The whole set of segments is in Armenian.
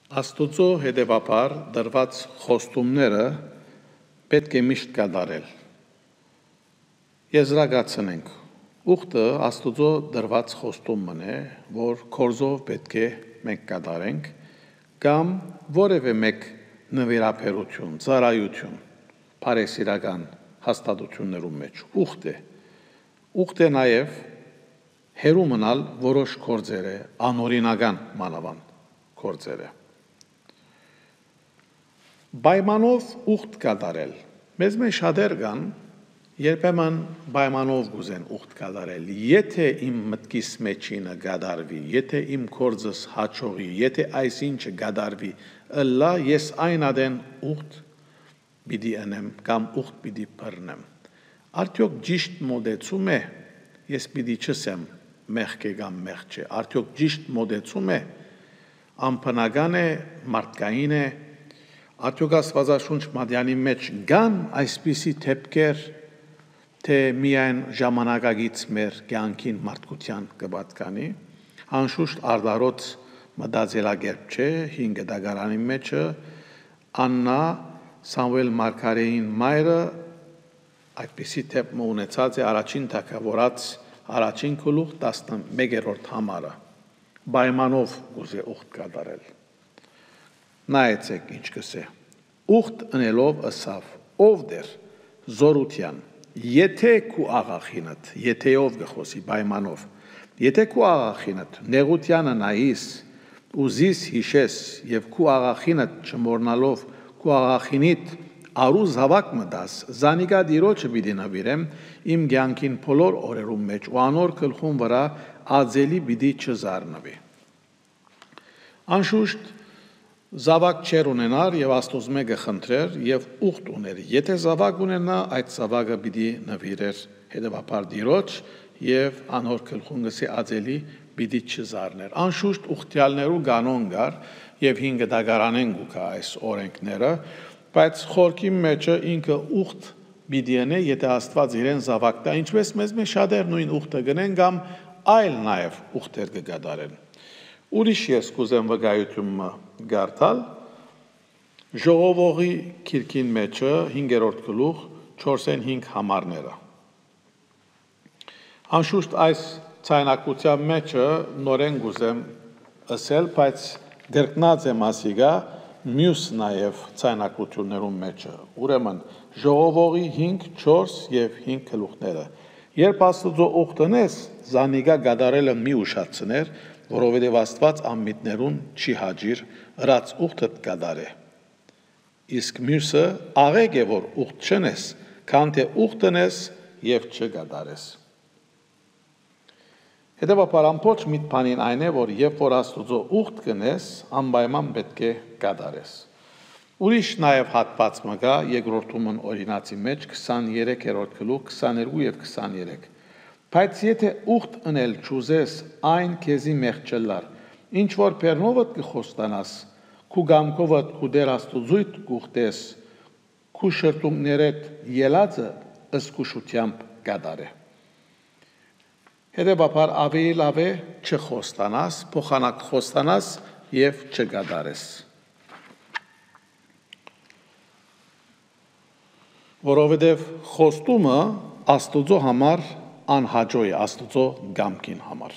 Աստուծո հետևաբար դրված խոստումները պետք է միշտ կատարել։ Եզրակացնենք, ուխտը Աստուծո դրված խոստումն է, որ կորզով պետք է մենք կատարենք, կամ որևէ մեկ նվիրաբերություն, ծառայություն, բարեսիրական հաստատություններում մեջ ուխտ է նաև հերու մնալ որոշ գործերը, անօրինական մանավանդ գործերը։ Պայմանով ուխտ կատարել։ Մեզ մեջ շատեր կան, երբեմն պայմանով գուզեն ուխտ կատարել։ Եթե իմ մտքիս մեջինը կատարվի, եթե իմ գործս հաջողի, եթե այսինչը կատարվի, ըլլա ես այն ադեն ուխտ պիտի անեմ կամ ուխտ պիտի բռնեմ։ Արդյոք ճիշտ մոտեցում է, ես պիտի չսեմ մեղք է կամ մեղք չէ։ Արդյոք ճիշտ մոտեցում է, անբնական է, մարդկային է։ Արդյոք Աստվածաշունչ մատյանի մեջ կան այսպիսի դեպքեր, թե միայն ժամանակակից մեր կյանքին մարդկության կպատկանի, անշուշտ արդարոց մտածելակերպ չէ, 5 դագարանի մեջը Աննա Սամուել Մարգարեին մայրը այդպիսի դեպք ունեցած է առաջին թագավորաց առաջին գլուխ 11-րդ համարը, պայմանով գուզե ուխտ կատարել։ Նայեցեք ինչ կսե։ Ուխտ ընելով ըսավ, ով դեր զորության, եթե քու աղախինդ, եթեով գխոսի պայմանով, եթե քու աղախինդ նեղությանը նայիս, ուզիս հիշես եւ քու աղախինդ չմոռնալով քու աղախինիդ արու զավակ մտաս, զանիկա դիրոջը պիտի նվիրեմ իմ կյանքին բոլոր օրերում մեջ ու անոր գլխում վրա ածելի պիտի չզարնվի։ Անշուշտ զավակ չեր ունենար եւ Աստուծո գխնդրեր եւ ուխտ ուներ։ Եթե զավակ ունենա, այդ զավակը պիտի նվիրեր հետեւաբար դիրոջ եւ անոր գլխում գսի ածելի պիտի չզարներ։ Անշուշտ ուխտյալներու կանոն կար եւ 5 դագարանեն գուկա այս օրենքները, բայց խորքի մեջը ինքը ուխտ պիտի անե, եթե Աստված իրեն զավակ տա, ինչպես մեզ շատեր նույն ուխտը գնեն կամ այլ նաեւ ուխտեր կգադարեն։ Ուրիշ ես կուզեմ վկայությունը գարտալ Ժողովողի քիրքին մեջը 5-րդ գլուխ 4-5 համարները։ Անշուշտ այս ցայնակության մեջը նորեն գուզեմ ասել, բայց գրկնած եմ ասիգա մյուս նաև ցայնակություններում մեջը։ Ուրեմն Ժողովողի 5, 4 եւ 5 գլուխները։ Երբ Աստծո ուխտնես, զանիգա գադարելը մի ուշացներ, որովհետև Աստված անմիտներուն չի հաջիր, ըրած ուխտդ գադարե։ Իսկ մյուսը աղեկ է, որ ուխտ չնես, քան թե ուխտնես եւ չգադարես։ Հետևաբար ամբողջ միտքանին այն է, որ երբ որ Աստծո ուխտ կնես, անպայման պետք է գադարես։ Ուրիշ նաև հատված մգա երկրորդումն օրինացի մեջ 23-րդ գլուխ 22 եւ 23։ Բայց եթե ուխտ ընել չուզես, այն քեզի մեղք չլար, ինչ որ բեռնովդ կխոստանաս, քու գամքովդ քու դեր Աստուծույթ կուխտես, քու շրտունքներդ ելածը ըսկուշությամբ գադարե։ Հետևաբար ավելի լավ է չխոստանաս, փոխանակ խոստանաս եւ չգադարես։ Որովհետև խոստումը Աստուծո համար անհաջո է, Աստուծո գամքին համար։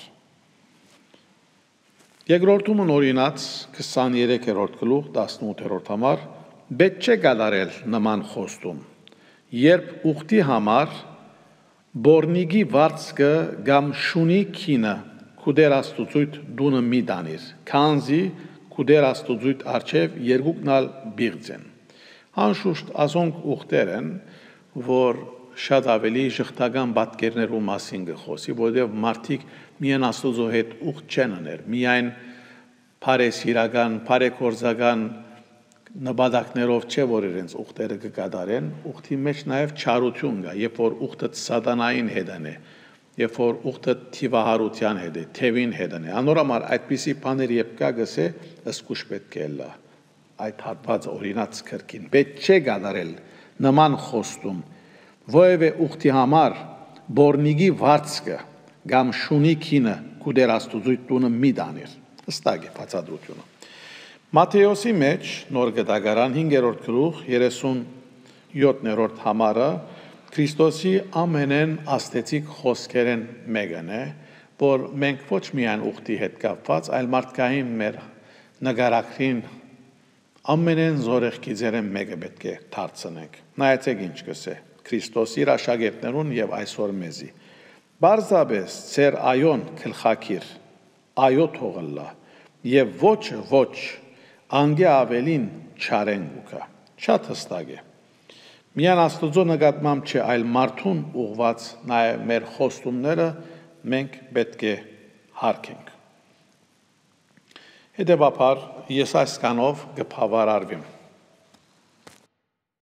Երկրորդումն օրինաց 23-րդ գլուխ 18-րդ համար պետք չէ գադարել նման խոստում, երբ ուխտի համար բորնիգի վարձքը կամ շունի քինը քուդեր Աստուծույթ դունը մի դանիր, քանզի քուդեր Աստուծույթ արչև երկուքնալ բիղձեն։ Անշուշտ ասոնք ուխտեր են, որ շատ ավելի շղթական պատկերներու մասին գխոսի, որովհետև մարդիկ միայն Աստուծո հետ ուխտ չեն անել, միայն բարեսիրական, բարեգործական նպատակներով չէ, որ իրենց ուխտերը կկատարեն, ուխտի մեջ նաև չարություն կա, երբ որ ուխտը սատանային հետն է, երբ որ ուխտը թիվահարության հետ է, թևին հետն է։ Անորոմար այդպիսի բաներ երբ կա գսե, ըսկուշ պետք է լա։ Այդ հատվածը օրինաց քրքին պետք չէ գադարել նման խոստում որևէ ուխտի համար բորնիգի վարձքը կամ շունի քինը քուդեր Աստուծույթ տունը մի դանիր։ Ստակ է բացատրությունը։ Մատթեոսի մեջ նոր գդագարան 5-րդ գլուխ 37-րդ համարը Քրիստոսի ամենեն աստեցիկ խոսքերեն մեկն է, որ մենք ոչ միայն ուխտի հետ կապված, այլ մարդկային մեր նկարագրին ամենեն զորեղքի ձերեն մեկը պետք է դարձնենք։ Նայեցեք ինչ կսե Քրիստոսի իր աշակերտներուն եւ այսօր մեզի։ Բարձաբես ծեր այոն գլխակիր, այո թողլա եւ ոչ անգե ավելին չարեն ուկա։ Շատ հստակ է։ Միան Աստուծո նկատմամբ չէ, այլ մարդուն ուղված նաեւ մեր խոստումները մենք պետք է հարգենք։ Հետևաբար ես այս կանով կբավարարվեմ։